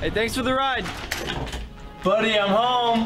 Hey, thanks for the ride. Buddy, I'm home.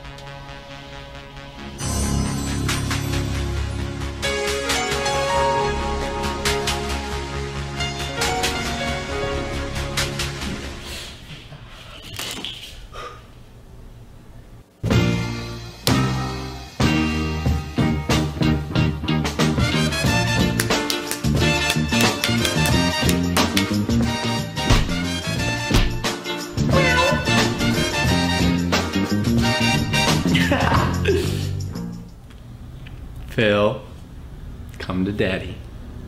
Phil, come to daddy.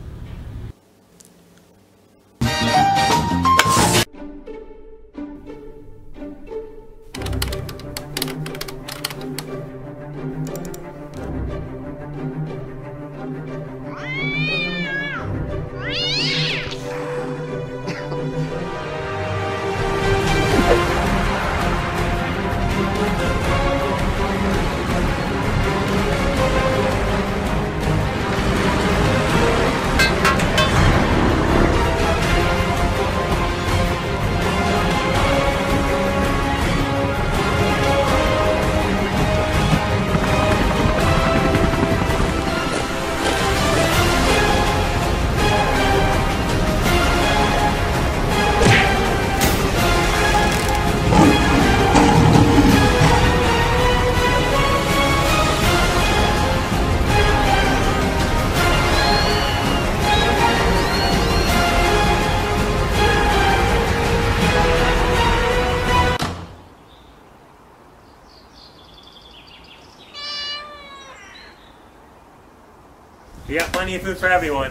We got plenty of food for everyone.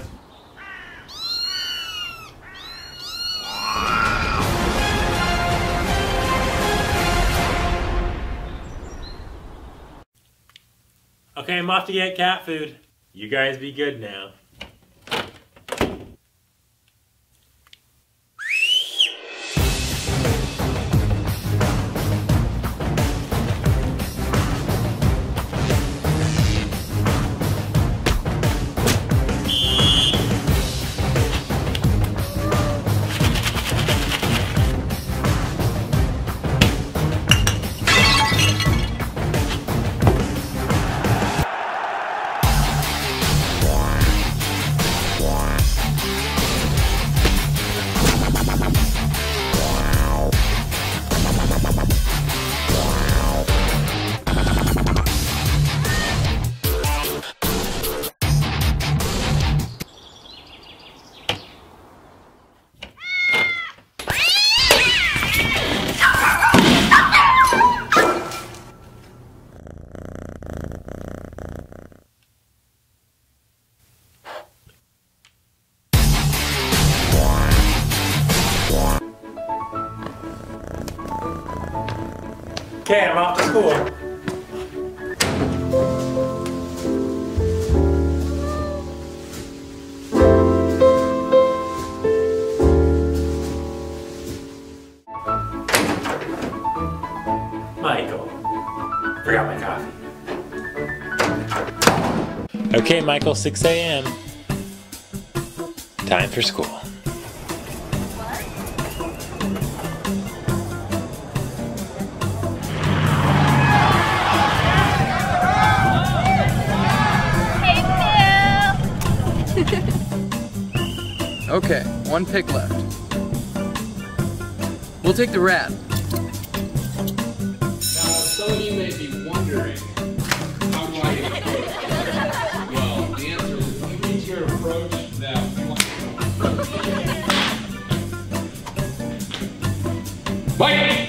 Okay, I'm off to get cat food. You guys be good now. Okay, I'm off to school. Michael, forgot my coffee. Okay, Michael, 6 a.m. Time for school. Okay, one pick left. We'll take the rat. Now, some of you may be wondering, how do I approach? Well, the answer is you need your approach that you want to. Mike!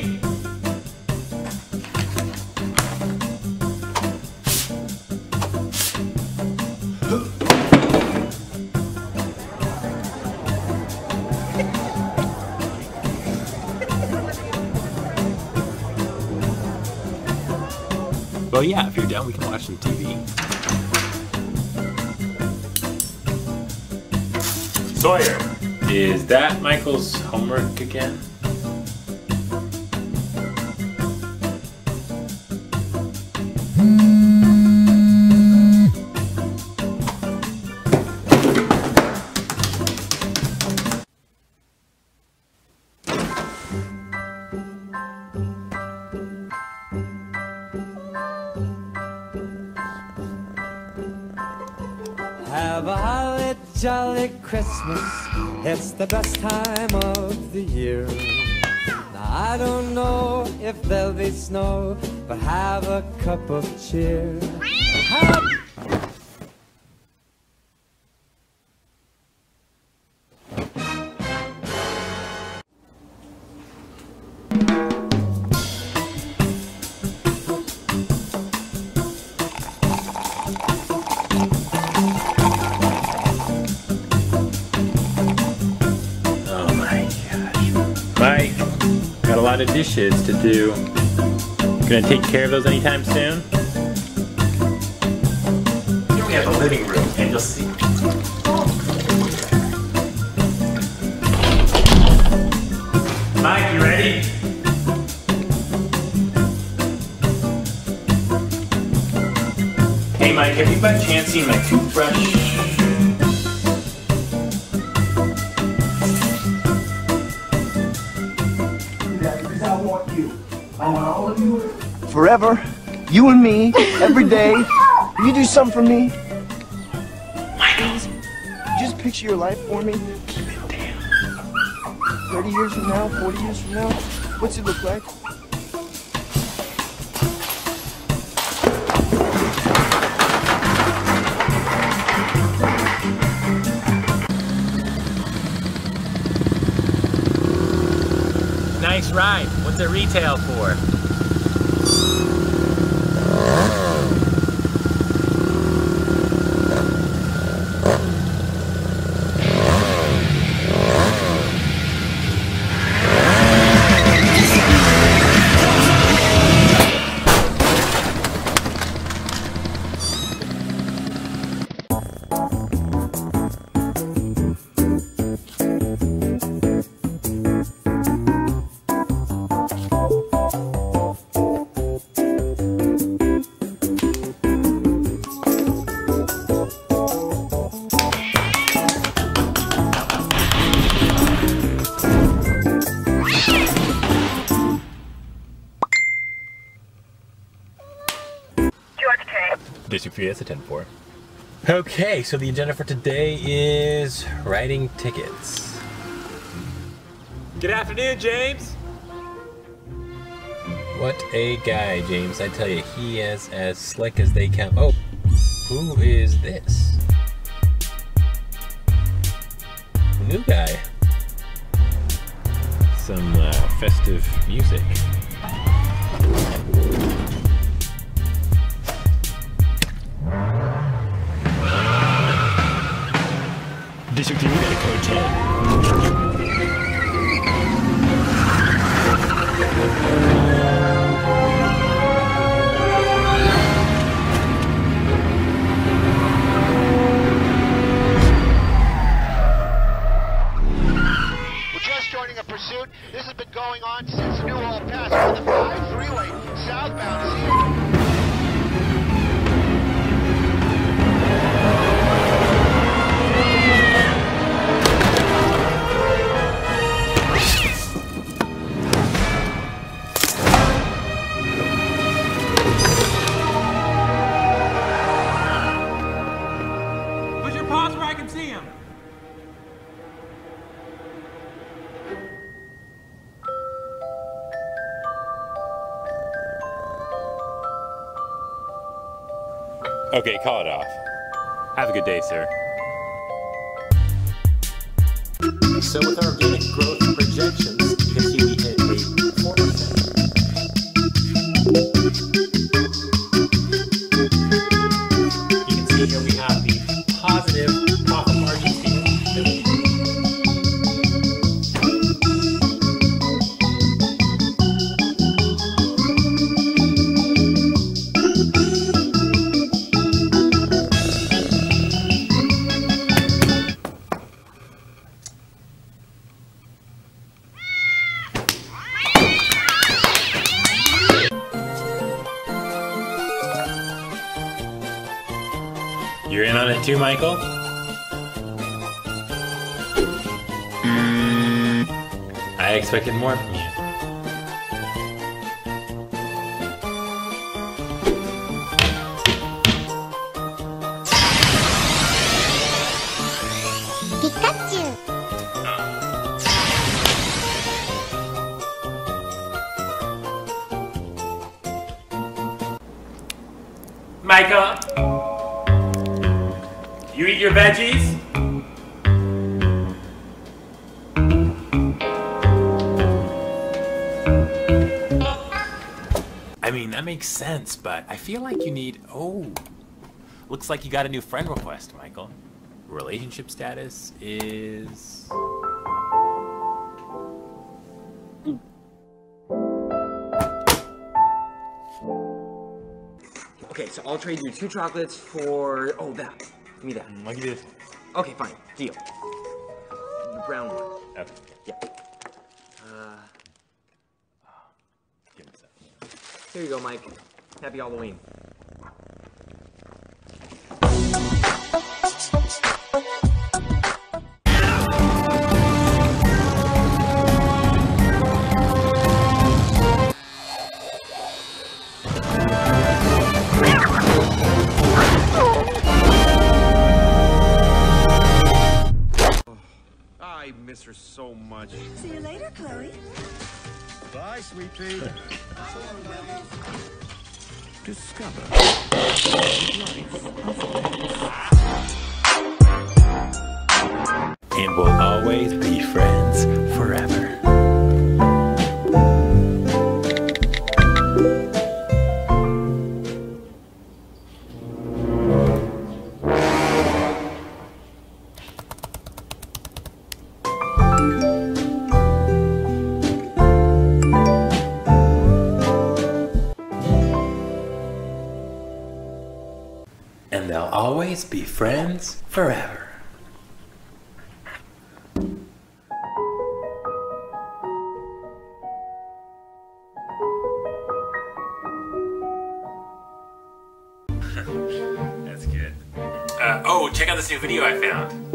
Well, yeah, if you're down, we can watch some TV. Sawyer, is that Michael's homework again? jolly Christmas, it's the best time of the year. Now I don't know if there'll be snow, but have a cup of cheer. Mike, got a lot of dishes to do. Gonna take care of those anytime soon? Here we have the living room, and you'll see. Mike, you ready? Hey Mike, have you by chance seen my toothbrush? I want all of you. Forever. You and me. Every day. Will you do something for me? Michael. Just picture your life for me. 30 years from now, 40 years from now, what's it look like? Nice ride. What's it retail for? District 3, that's a 10-4. Okay, so the agenda for today is writing tickets. Good afternoon, James. What a guy, James. I tell you, he is as slick as they come. Oh, who is this? New guy. Some festive music. District 3, we got a code 10. We're just joining a pursuit. This has been going on since Newhall Pass on the 5 freeway, southbound. Okay, call it off. Have a good day, sir. So with our organic growth projections, you can see we hit a 4%. You can see here we have the positive profit margins here. You're in on it too, Michael? I expected more from you. Michael, you eat your veggies? I mean, that makes sense, but I feel like you need... Oh, looks like you got a new friend request, Michael. Relationship status is... Okay, so I'll trade you 2 chocolates for... Oh, that. Give me that. I'll give you this. Okay, fine. Deal. The brown one. Okay. Yeah. Give me that. Here you go, Mike. Happy Halloween. I miss her so much. See you later, Chloe. Bye, sweet pea. Discover And we'll always be friends forever. And they'll always be friends forever. That's good. Oh, check out this new video I found.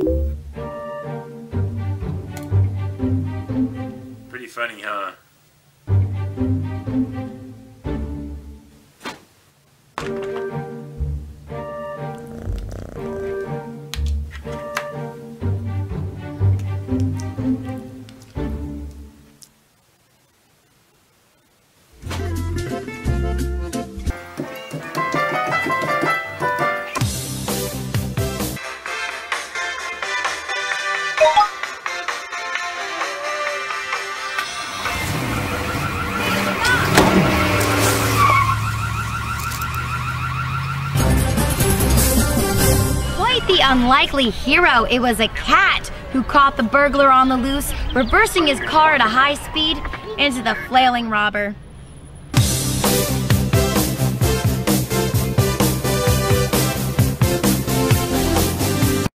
Pretty funny, huh? The unlikely hero. It was a cat who caught the burglar on the loose, reversing his car at a high speed into the flailing robber.